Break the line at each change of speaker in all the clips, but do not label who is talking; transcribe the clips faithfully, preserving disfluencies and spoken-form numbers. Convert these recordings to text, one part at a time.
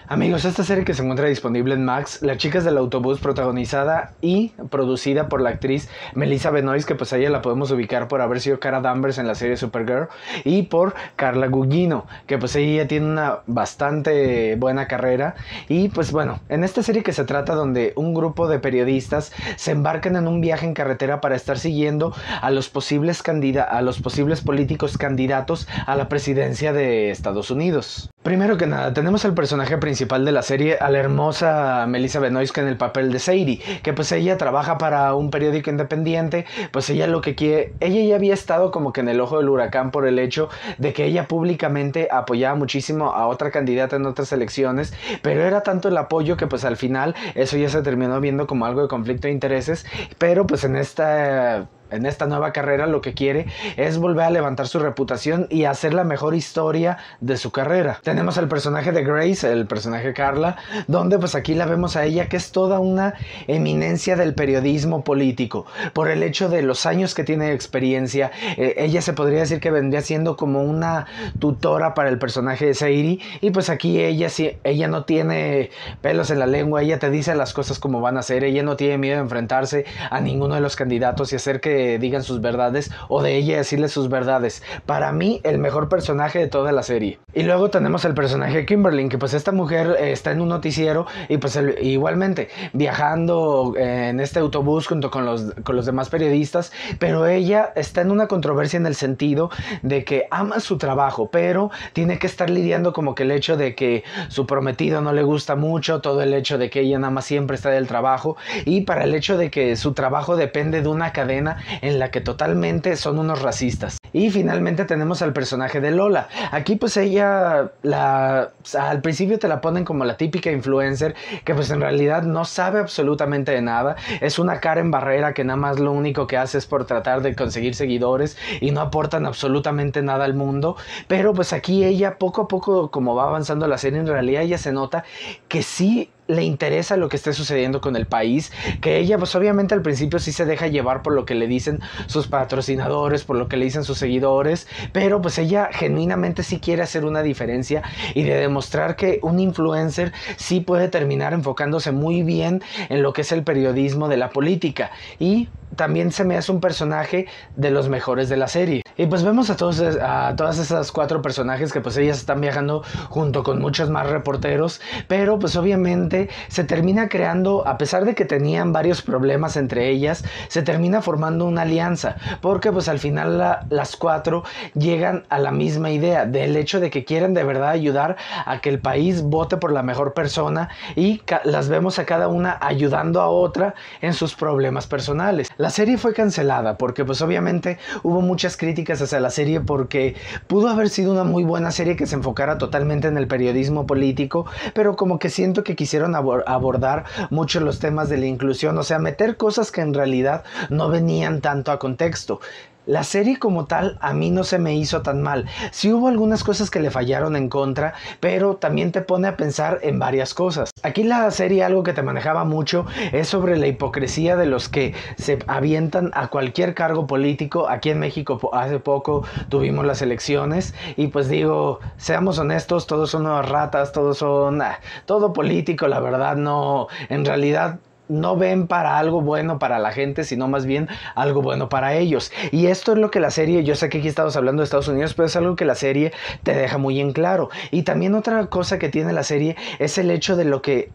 Amigos, esta serie que se encuentra disponible en Max, Las chicas del autobús, protagonizada y producida por la actriz Melissa Benoist, que pues a ella la podemos ubicar por haber sido Cara Danvers en la serie Supergirl, y por Carla Gugino, que pues ella tiene una bastante buena carrera. Y pues bueno, en esta serie que se trata donde un grupo de periodistas se embarcan en un viaje en carretera para estar siguiendo a los posibles candida- a los posibles políticos candidatos a la presidencia de Estados Unidos. Primero que nada, tenemos al personaje principal de la serie, a la hermosa Melissa Benoist en el papel de Sadie, que pues ella trabaja para un periódico independiente. Pues ella lo que quiere, ella ya había estado como que en el ojo del huracán por el hecho de que ella públicamente apoyaba muchísimo a otra candidata en otras elecciones, pero era tanto el apoyo que pues al final eso ya se terminó viendo como algo de conflicto de intereses. Pero pues en esta... En esta nueva carrera lo que quiere es volver a levantar su reputación y hacer la mejor historia de su carrera. Tenemos al personaje de Grace, el personaje Carla, donde pues aquí la vemos a ella que es toda una eminencia del periodismo político. Por el hecho de los años que tiene de experiencia, eh, ella se podría decir que vendría siendo como una tutora para el personaje de Sadie. Y pues aquí ella, sí, ella no tiene pelos en la lengua, ella te dice las cosas como van a ser, ella no tiene miedo de enfrentarse a ninguno de los candidatos y hacer que digan sus verdades o de ella decirle sus verdades. Para mí, el mejor personaje de toda la serie. Y luego tenemos el personaje de Kimberly, que pues esta mujer eh, está en un noticiero y pues el, igualmente viajando eh, en este autobús junto con los, con los demás periodistas, pero ella está en una controversia en el sentido de que ama su trabajo, pero tiene que estar lidiando como que el hecho de que su prometido no le gusta mucho, todo el hecho de que ella nada más siempre está del trabajo, y para el hecho de que su trabajo depende de una cadena en la que totalmente son unos racistas. Y finalmente tenemos al personaje de Lola. Aquí pues ella la, al principio te la ponen como la típica influencer que pues en realidad no sabe absolutamente de nada. Es una Karen Barrera que nada más lo único que hace es por tratar de conseguir seguidores y no aportan absolutamente nada al mundo. Pero pues aquí ella poco a poco, como va avanzando la serie, en realidad ella se nota que sí le interesa lo que esté sucediendo con el país, que ella pues obviamente al principio sí se deja llevar por lo que le dicen sus patrocinadores, por lo que le dicen sus seguidores, pero pues ella genuinamente sí quiere hacer una diferencia y de demostrar que un influencer sí puede terminar enfocándose muy bien en lo que es el periodismo de la política. Y también se me hace un personaje de los mejores de la serie. Y pues vemos a, todos, a todas esas cuatro personajes que pues ellas están viajando junto con muchos más reporteros, pero pues obviamente se termina creando, a pesar de que tenían varios problemas entre ellas, se termina formando una alianza, porque pues al final la, las cuatro llegan a la misma idea del hecho de que quieren de verdad ayudar a que el país vote por la mejor persona, y las vemos a cada una ayudando a otra en sus problemas personales. La serie fue cancelada porque pues obviamente hubo muchas críticas hacia la serie porque pudo haber sido una muy buena serie que se enfocara totalmente en el periodismo político, pero como que siento que quisieron abor- abordar mucho los temas de la inclusión, o sea, meter cosas que en realidad no venían tanto a contexto. La serie como tal a mí no se me hizo tan mal. Sí hubo algunas cosas que le fallaron en contra, pero también te pone a pensar en varias cosas. Aquí la serie algo que te manejaba mucho es sobre la hipocresía de los que se avientan a cualquier cargo político. Aquí en México hace poco tuvimos las elecciones y pues digo, seamos honestos, todos son unas ratas, todos son... Ah, todo político, la verdad no... En realidad... no ven para algo bueno para la gente, sino más bien algo bueno para ellos. Y esto es lo que la serie, yo sé que aquí estamos hablando de Estados Unidos, pero es algo que la serie te deja muy en claro. Y también otra cosa que tiene la serie es el hecho de lo que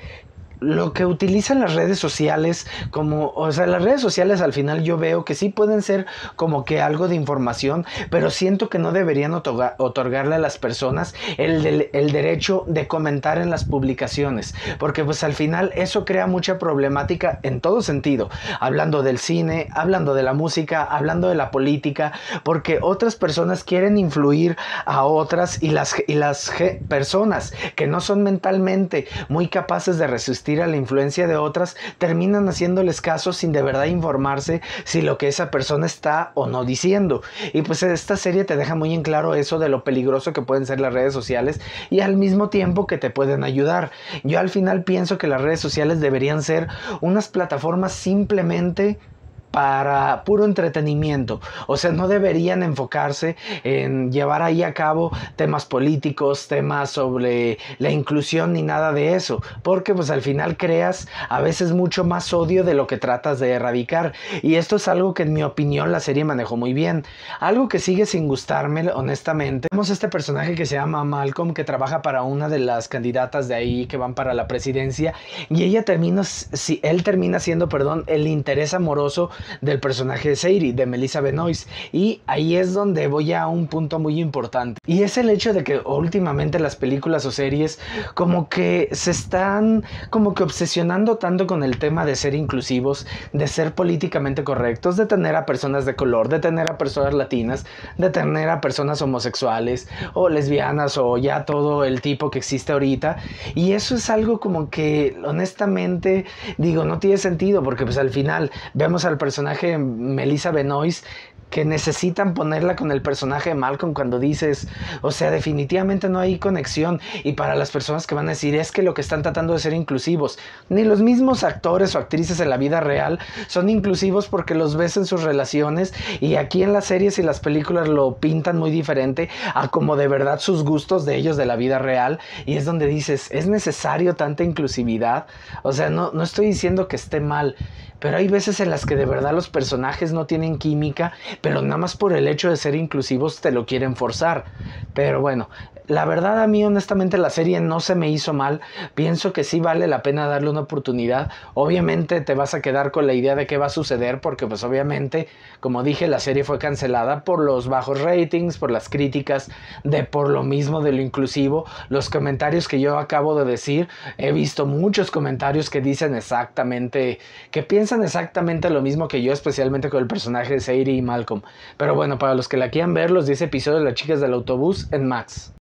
lo que utilizan las redes sociales como, o sea, las redes sociales al final yo veo que sí pueden ser como que algo de información, pero siento que no deberían otorga, otorgarle a las personas el, del, el derecho de comentar en las publicaciones, porque pues al final eso crea mucha problemática en todo sentido, hablando del cine, hablando de la música, hablando de la política, porque otras personas quieren influir a otras y las, y las personas que no son mentalmente muy capaces de resistir a la influencia de otras, terminan haciéndoles caso sin de verdad informarse si lo que esa persona está o no diciendo. Y pues esta serie te deja muy en claro eso de lo peligroso que pueden ser las redes sociales y al mismo tiempo que te pueden ayudar. Yo al final pienso que las redes sociales deberían ser unas plataformas simplemente para puro entretenimiento. O sea, no deberían enfocarse en llevar ahí a cabo temas políticos, temas sobre la inclusión ni nada de eso, porque pues al final creas a veces mucho más odio de lo que tratas de erradicar, y esto es algo que en mi opinión la serie manejó muy bien. Algo que sigue sin gustarme honestamente, tenemos este personaje que se llama Malcolm, que trabaja para una de las candidatas de ahí que van para la presidencia, y ella termina, si él termina siendo, perdón, el interés amoroso del personaje de Sadie, de Melissa Benoist, y ahí es donde voy a un punto muy importante, y es el hecho de que últimamente las películas o series como que se están como que obsesionando tanto con el tema de ser inclusivos, de ser políticamente correctos, de tener a personas de color, de tener a personas latinas, de tener a personas homosexuales o lesbianas o ya todo el tipo que existe ahorita, y eso es algo como que honestamente digo no tiene sentido, porque pues al final vemos al personaje Melissa Benoist que necesitan ponerla con el personaje de Malcolm cuando dices, o sea, definitivamente no hay conexión. Y para las personas que van a decir, es que lo que están tratando de ser inclusivos, ni los mismos actores o actrices en la vida real son inclusivos, porque los ves en sus relaciones, y aquí en las series y las películas lo pintan muy diferente a como de verdad sus gustos de ellos de la vida real, y es donde dices, ¿es necesario tanta inclusividad? O sea, no, no estoy diciendo que esté mal, pero hay veces en las que de verdad los personajes no tienen química, pero nada más por el hecho de ser inclusivos te lo quieren forzar. Pero bueno, la verdad a mí honestamente la serie no se me hizo mal, pienso que sí vale la pena darle una oportunidad. Obviamente te vas a quedar con la idea de qué va a suceder, porque pues obviamente, como dije, la serie fue cancelada por los bajos ratings, por las críticas, de por lo mismo de lo inclusivo. Los comentarios que yo acabo de decir, he visto muchos comentarios que dicen exactamente, que piensan exactamente lo mismo que yo, especialmente con el personaje de Sadie y Malcolm. Pero bueno, para los que la quieran ver, los diez episodios de Las Chicas del Autobús en Max.